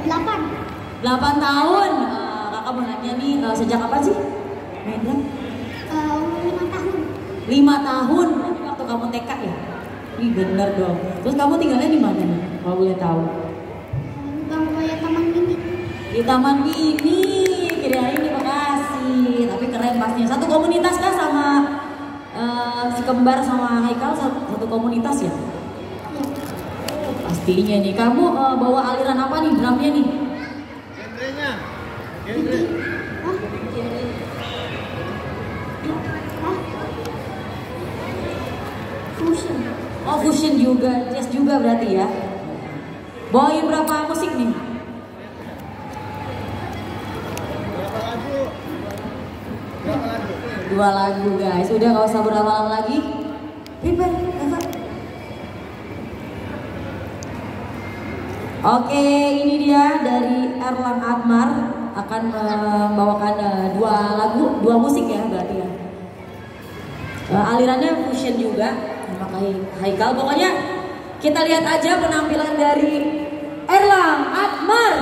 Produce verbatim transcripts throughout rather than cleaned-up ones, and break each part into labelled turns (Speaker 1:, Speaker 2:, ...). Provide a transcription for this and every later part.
Speaker 1: Delapan.
Speaker 2: delapan tahun. Uh, kakak mau nanya nih, uh, sejak kapan sih main drum?
Speaker 1: Uh, lima tahun.
Speaker 2: lima tahun. Berarti waktu kamu T K ya? Ih bener dong. Terus kamu tinggalnya di mana nih? Kalau boleh tahu.
Speaker 1: Bang Raya Taman Mini.
Speaker 2: Di Taman Mini. Kirain di Bekasi. Tapi keren pastinya. Satu komunitas kah sama uh, si kembar sama Haikal satu, satu komunitas ya?
Speaker 1: Ya.
Speaker 2: Pastinya nih. Kamu uh, bawa aliran apa nih drumnya nih?
Speaker 3: Genrenya. Genre.
Speaker 1: Hah? Hah? Fusion.
Speaker 2: Oh fusion juga, jazz juga berarti ya. Bawain berapa musik nih?
Speaker 3: Berapa lagu? Berapa lagu?
Speaker 2: Dua lagu guys, udah gak usah berlama-lama lagi. Prepare, Eva. Oke, ini dia dari Erlang Admar akan membawakan uh, dua lagu, dua musik ya berarti ya. Uh, alirannya fusion juga. Pakai Haikal, pokoknya kita lihat aja penampilan dari Erlang Admar.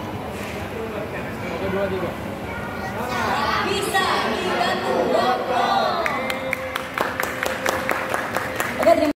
Speaker 2: Bisa dibantu.